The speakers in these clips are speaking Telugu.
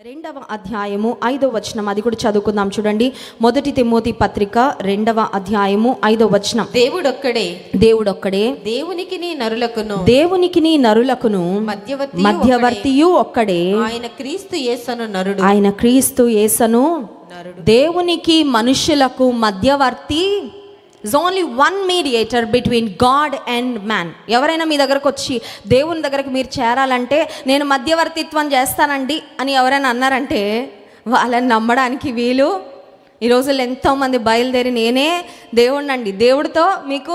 రెండవ అధ్యాయము 5వ వచనం, అది కూడా చదువుకుందాం. చూడండి, మొదటి తిమోతి పత్రిక 2వ అధ్యాయము 5వ వచనం. దేవుడొక్కడే దేవునికి నరులకును మధ్యవర్తియు ఒక్కడే, ఆయన క్రీస్తు యేసను దేవునికి మనుషులకు మధ్యవర్తి. There's only one mediator between God and man. ఎవరైనా మీ దగ్గరకు వచ్చి దేవుని దగ్గరకు మీరు చేరాలంటే నేను మధ్యవర్తిత్వం చేస్తానండి అని ఎవరైనా అన్నారంటే వాళ్ళని నమ్మడానికి వీలు. ఈ రోజుల్లో ఎంతోమంది బయలుదేరి నేనే దేవుడినండి, దేవుడితో మీకు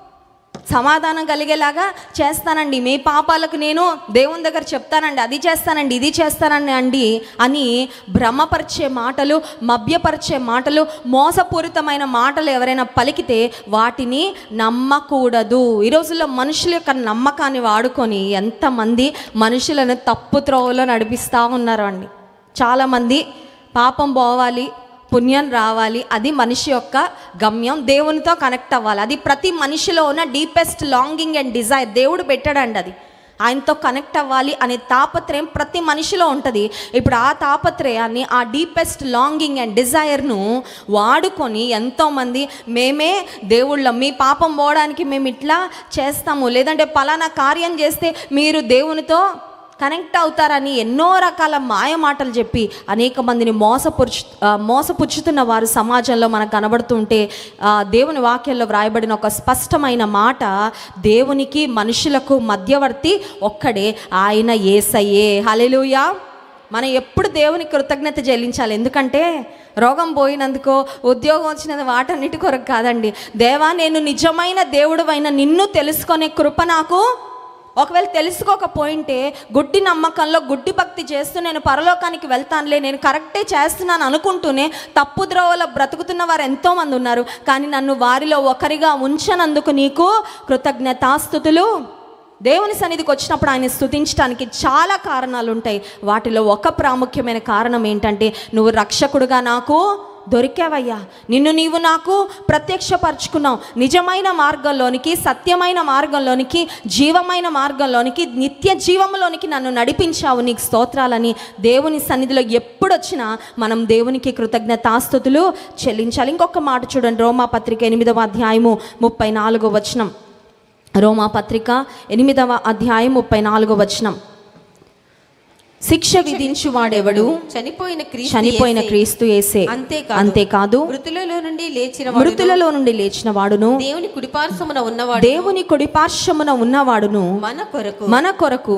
సమాధానం కలిగేలాగా చేస్తానండి, మీ పాపాలకు నేను దేవుని దగ్గర చెప్తానండి, అది చేస్తానండి, ఇది చేస్తానండి అండి అని భ్రమపరిచే మాటలు, మభ్యపరిచే మాటలు, మోసపూరితమైన మాటలు ఎవరైనా పలికితే వాటిని నమ్మకూడదు. ఈ రోజుల్లో మనుషుల యొక్క నమ్మకాన్ని వాడుకొని ఎంతమంది మనుషులను తప్పు త్రోవలో నడిపిస్తూ ఉన్నారు అండి. చాలామంది పాపం పోవాలి, పుణ్యం రావాలి, అది మనిషి యొక్క గమ్యం, దేవునితో కనెక్ట్ అవ్వాలి, అది ప్రతి మనిషిలో ఉన్న డీపెస్ట్ లాంగింగ్ అండ్ డిజైర్. దేవుడు పెట్టాడండి అది, ఆయనతో కనెక్ట్ అవ్వాలి అనే తాపత్రయం ప్రతి మనిషిలో ఉంటుంది. ఇప్పుడు ఆ తాపత్రయాన్ని, ఆ డీపెస్ట్ లాంగింగ్ అండ్ డిజైర్ను వాడుకొని ఎంతోమంది మేమే దేవుళ్ళం, మీ పాపం పోవడానికి మేము ఇట్లా చేస్తాము, లేదంటే పలానా కార్యం చేస్తే మీరు దేవునితో కనెక్ట్ అవుతారని ఎన్నో రకాల మాయ మాటలు చెప్పి అనేక మందిని మోసపుచ్చుతున్న వారు సమాజంలో మనకు కనబడుతుంటే దేవుని వాక్యంలో వ్రాయబడిన ఒక స్పష్టమైన మాట, దేవునికి మనుషులకు మధ్యవర్తి ఒక్కడే, ఆయన యేసయ్యే. హల్లెలూయా. మనం ఎప్పుడు దేవుని కృతజ్ఞత చెల్లించాలి. ఎందుకంటే రోగం పోయినందుకో, ఉద్యోగం వచ్చినది వాటన్నిటి కొరకు కాదండి. దేవా, నేను నిజమైన దేవుడివైన నిన్ను తెలుసుకునే కృప నాకు, ఒకవేళ తెలుసుకోకపోయింటే గుడ్డి నమ్మకంలో గుడ్డి భక్తి చేస్తూ నేను పరలోకానికి వెళ్తానులే, నేను కరెక్టే చేస్తున్నాను అనుకుంటూనే తప్పు ద్రోవలో బ్రతుకుతున్న వారు ఎంతోమంది ఉన్నారు. కానీ నన్ను వారిలో ఒకరిగా ఉంచనందుకు నీకు కృతజ్ఞతాస్తుతులు. దేవుని సన్నిధికి వచ్చినప్పుడు ఆయన స్తుతించడానికి చాలా కారణాలు ఉంటాయి. వాటిలో ఒక ప్రాముఖ్యమైన కారణం ఏంటంటే, నువ్వు రక్షకుడుగా నాకు దొరికావయ్యా, నిన్ను నీవు నాకు ప్రత్యక్షపరచుకున్నావు, నిజమైన మార్గంలోనికి, సత్యమైన మార్గంలోనికి, జీవమైన మార్గంలోనికి, నిత్య జీవంలోనికి నన్ను నడిపించావు, నీకు స్తోత్రాలని దేవుని సన్నిధిలో ఎప్పుడొచ్చినా మనం దేవునికి కృతజ్ఞతాస్తుతులు చెల్లించాలి. ఇంకొక మాట చూడండి, రోమాపత్రిక 8వ అధ్యాయము 34వ వచనం. రోమాపత్రిక 8వ అధ్యాయం 34వ వచనం. శిక్ష విధించువాడెవడు? చనిపోయిన క్రీస్తు యేసే. అంతేకాదు మృతులలో నుండి లేచిన వాడును, దేవుని కుడిపార్శ్వమున ఉన్నవాడును, మన కొరకు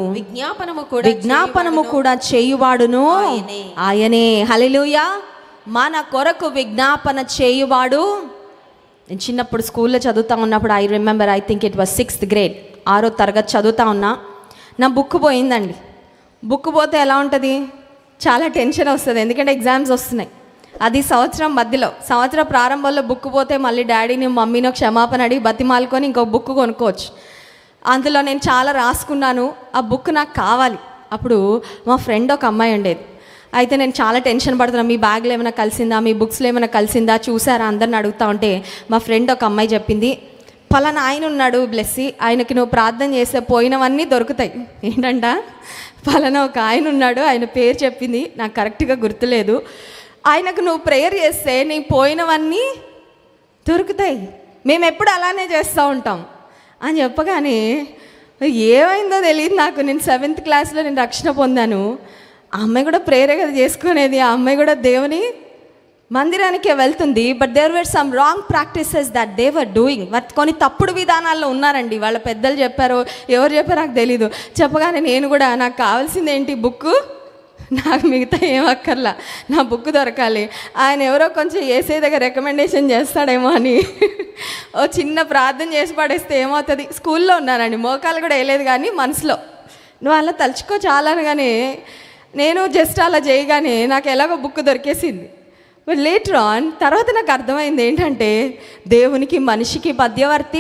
విజ్ఞాపనము కూడా చేయువాడును ఆయనే. హల్లెలూయా. మన కొరకు విజ్ఞాపన చేయువాడు. నేను చిన్నప్పుడు స్కూల్లో చదువుతా ఉన్నప్పుడు, I think it was 6th grade, 6వ తరగతి చదువుతా ఉన్నా. నా బుక్ పోయిందండి. బుక్ పోతే ఎలా ఉంటుంది? చాలా టెన్షన్ వస్తుంది, ఎందుకంటే ఎగ్జామ్స్ వస్తున్నాయి. అది సంవత్సరం మధ్యలో, సంవత్సరం ప్రారంభంలో బుక్ పోతే మళ్ళీ డాడీని మమ్మీనో క్షమాపణ అడిగి బతిమాలుకొని ఇంకో బుక్ కొనుక్కోవచ్చు. అందులో నేను చాలా రాసుకున్నాను, ఆ బుక్ నాకు కావాలి. అప్పుడు మా ఫ్రెండ్ ఒక అమ్మాయి ఉండేది. అయితే నేను చాలా టెన్షన్ పడుతున్నాను, మీ బ్యాగ్లో ఏమైనా కలిసిందా, మీ బుక్స్లో ఏమైనా కలిసిందా, చూసారా అందరిని అడుగుతూ ఉంటే మా ఫ్రెండ్ ఒక అమ్మాయి చెప్పింది, పలానా ఆయన ఉన్నాడు బ్లెస్సీ, ఆయనకి నువ్వు ప్రార్థన చేస్తే పోయినవన్నీ దొరుకుతాయి. ఏంటంట, పలానా ఒక ఆయన ఉన్నాడు, ఆయన పేరు చెప్పింది, నాకు కరెక్ట్గా గుర్తులేదు, ఆయనకు నువ్వు ప్రేయర్ చేస్తే నీకు పోయినవన్నీ దొరుకుతాయి, మేము ఎప్పుడు అలానే చేస్తూ ఉంటాం అని చెప్పగానే ఏమైందో తెలియదు నాకు. నేను 7th క్లాస్లో నేను రక్షణ పొందాను. ఆ అమ్మాయి కూడా ప్రేయరే కదా చేసుకునేది, ఆ అమ్మాయి కూడా దేవుని మందిరానికే వెళ్తుంది. But there were some wrong practices that they were doing. కొన్ని తప్పుడు విధానాల్లో ఉన్నారండి. వాళ్ళ పెద్దలు చెప్పారో ఎవరు చెప్పారో నాకు తెలీదు. చెప్పగానే నేను కూడా, నాకు కావాల్సింది ఏంటి, బుక్, నాకు మిగతా ఏం అక్కర్లా, నా బుక్ దొరకాలి, ఆయన ఎవరో కొంచెం ఏసై దగ్గర రికమెండేషన్ చేస్తాడేమో అని ఓ చిన్న ప్రార్థన చేసి పడేస్తే ఏమవుతుంది. స్కూల్లో ఉన్నానండి, మోకాలు కూడా వేయలేదు, కానీ మనసులో నువ్వు అలా తలుచుకో చాలా అనగానే నేను జస్ట్ అలా చేయగానే నాకు ఎలాగో బుక్ దొరికేసింది. బట్ లేటర్ ఆన్ తర్వాత నాకు అర్థమైంది ఏంటంటే, దేవునికి మనిషికి మధ్యవర్తి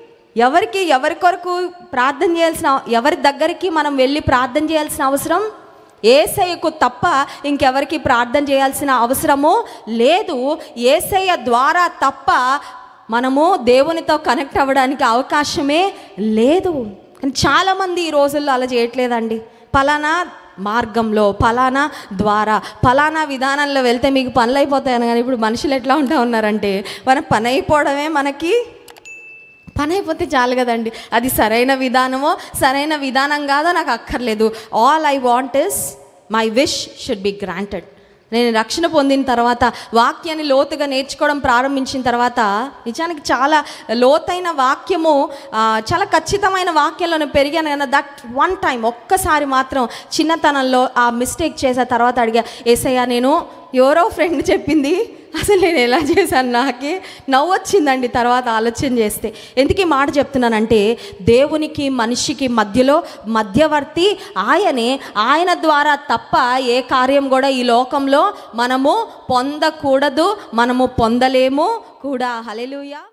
ఎవరి కొరకు ప్రార్థన చేయాల్సిన, ఎవరి దగ్గరికి మనం వెళ్ళి ప్రార్థన చేయాల్సిన అవసరం యేసయ్యకు తప్ప ఇంకెవరికి ప్రార్థన చేయాల్సిన అవసరము లేదు. యేసయ్య ద్వారా తప్ప మనము దేవునితో కనెక్ట్ అవ్వడానికి అవకాశమే లేదు. కానీ చాలామంది ఈ రోజుల్లో అలా చేయట్లేదండి. పలానా మార్గంలో, ఫలానా ద్వారా, ఫలానా విధానంలో వెళ్తే మీకు పనులు అయిపోతాయని. కానీ ఇప్పుడు మనుషులు ఎట్లా ఉంటా ఉన్నారంటే మన పని అయిపోవడమే, మనకి పని అయిపోతే చాలు కదండి. అది సరైన విధానమో సరైన విధానం కాదో నాకు అక్కర్లేదు. All I want is my wish should be granted. నేను రక్షణ పొందిన తర్వాత, వాక్యాన్ని లోతుగా నేర్చుకోవడం ప్రారంభించిన తర్వాత, నిజానికి చాలా లోతైన వాక్యము, చాలా ఖచ్చితమైన వాక్యంలో నేను పెరిగాను. కానీ దట్ వన్ టైం, ఒక్కసారి మాత్రం చిన్నతనంలో ఆ మిస్టేక్ చేసిన తర్వాత అడిగా, యేసయ్య నేను ఎవరో ఫ్రెండ్ చెప్పింది, అసలు నేను ఎలా చేశాను, నాకే నవ్వు వచ్చిందండి తర్వాత ఆలోచన చేస్తే. ఎందుకు ఈ మాట చెప్తున్నానంటే, దేవునికి మనిషికి మధ్యలో మధ్యవర్తి ఆయనే. ఆయన ద్వారా తప్ప ఏ కార్యం కూడా ఈ లోకంలో మనము పొందకూడదు, మనము పొందలేము కూడా. హల్లెలూయా.